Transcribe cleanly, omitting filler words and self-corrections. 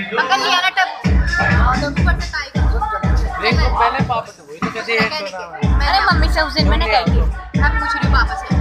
पकड़ लिया ना टब तो ऊपर से टाइट रिंग को पहले वापस हुई तो कहते हैं अरे मम्मी से उस दिन मैंने कही थी अब पूछ रही हूँ वापस